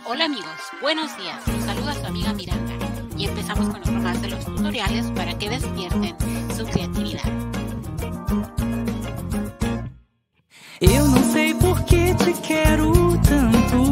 Hola amigos, buenos días. Los saluda su amiga Miranda y empezamos con otro más de los tutoriales para que despierten su creatividad. Eu não sei por que te quero tanto.